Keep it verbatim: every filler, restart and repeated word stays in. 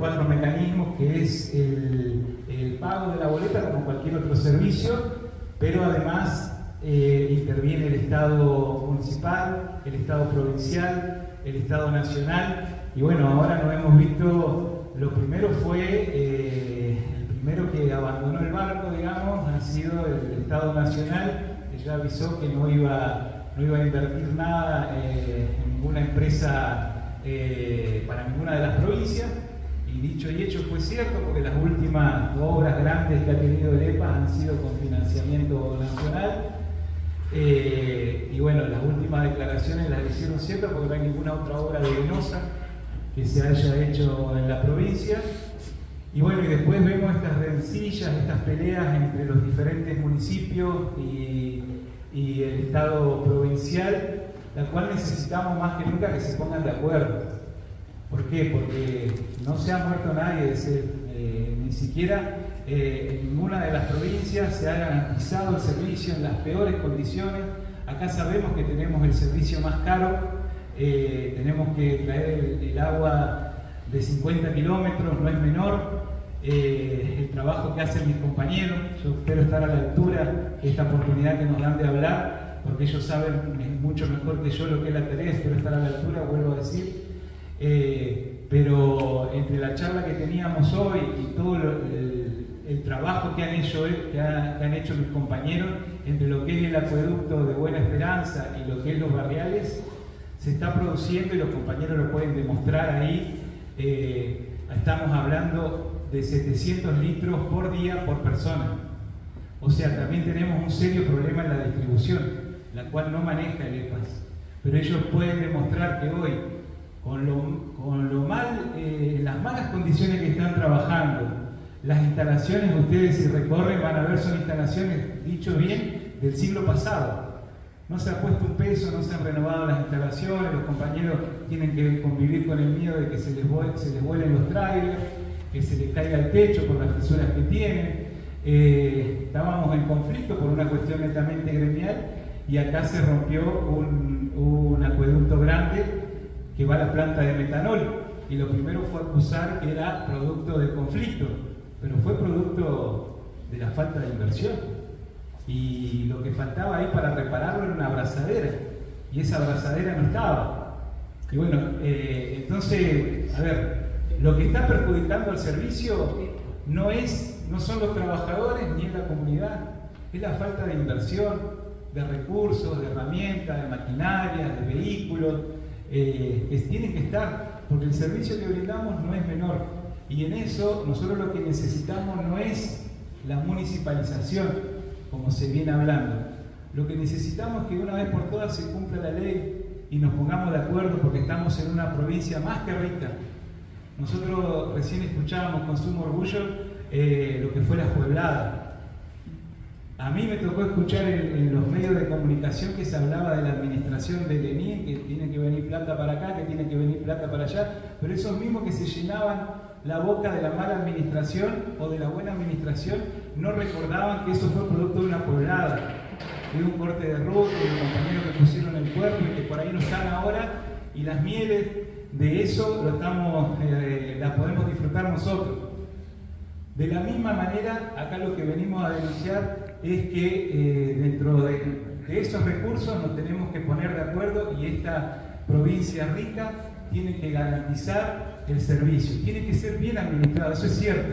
cuatro mecanismos, que es el, el pago de la boleta como cualquier otro servicio, pero además eh, interviene el Estado municipal, el Estado provincial, el Estado nacional, y bueno, ahora nos hemos visto, lo primero fue, eh, el primero que abandonó el barco, digamos, ha sido el Estado nacional, que ya avisó que no iba, no iba a invertir nada eh, en ninguna empresa Eh, para ninguna de las provincias, y dicho y hecho fue cierto, porque las últimas obras grandes que ha tenido el E P A han sido con financiamiento nacional, eh, y bueno, las últimas declaraciones las hicieron ciertas porque no hay ninguna otra obra de Venosa que se haya hecho en la provincia. Y bueno, y después vemos estas rencillas, estas peleas entre los diferentes municipios y, y el Estado provincial, la cual necesitamos más que nunca que se pongan de acuerdo. ¿Por qué? Porque no se ha muerto nadie de sed, eh, ni siquiera eh, en ninguna de las provincias se ha garantizado el servicio en las peores condiciones. Acá sabemos que tenemos el servicio más caro, eh, tenemos que traer el, el agua de cincuenta kilómetros, no es menor. Eh, el trabajo que hacen mis compañeros, yo espero estar a la altura de esta oportunidad que nos dan de hablar, porque ellos saben mucho mejor que yo lo que es la tarea, espero estar a la altura, vuelvo a decir. Eh, pero entre la charla que teníamos hoy y todo lo, el, el trabajo que han, hecho, que, ha, que han hecho mis compañeros, entre lo que es el acueducto de Buena Esperanza y lo que es los barriales, se está produciendo, y los compañeros lo pueden demostrar ahí, eh, estamos hablando de setecientos litros por día por persona. O sea, también tenemos un serio problema en la distribución, la cual no maneja el E P A S. Pero ellos pueden demostrar que hoy, con lo, con lo mal, eh, las malas condiciones que están trabajando, las instalaciones, ustedes si recorren van a ver, son instalaciones, dicho bien, del siglo pasado. No se ha puesto un peso, no se han renovado las instalaciones, los compañeros tienen que convivir con el miedo de que se les, se les vuelen los trailers, que se les caiga el techo por las fisuras que tienen. Eh, estábamos en conflicto por una cuestión netamente gremial, y acá se rompió un, un acueducto grande que va a la planta de metanol, y lo primero fue acusar que era producto del conflicto, pero fue producto de la falta de inversión, y lo que faltaba ahí para repararlo era una abrazadera, y esa abrazadera no estaba. Y bueno, eh, entonces, a ver, lo que está perjudicando al servicio no, es, no son los trabajadores ni es la comunidad, es la falta de inversión, de recursos, de herramientas, de maquinaria, de vehículos, eh, que tienen que estar, porque el servicio que brindamos no es menor, y en eso nosotros lo que necesitamos no es la municipalización, como se viene hablando. Lo que necesitamos es que de una vez por todas se cumpla la ley y nos pongamos de acuerdo, porque estamos en una provincia más que rica. Nosotros recién escuchábamos con sumo orgullo eh, lo que fue la Pueblada. A mí me tocó escuchar en, en los medios de comunicación que se hablaba de la administración de Lenín, que tiene que venir plata para acá, que tiene que venir plata para allá, pero esos mismos que se llenaban la boca de la mala administración o de la buena administración no recordaban que eso fue producto de una poblada, de un corte de ruta, de los compañeros que pusieron el cuerpo y que por ahí no están ahora, y las mieles de eso lo estamos, eh, las podemos disfrutar nosotros. De la misma manera, acá lo que venimos a denunciar es que eh, dentro de, de esos recursos nos tenemos que poner de acuerdo, y esta provincia rica tiene que garantizar el servicio, tiene que ser bien administrado, eso es cierto.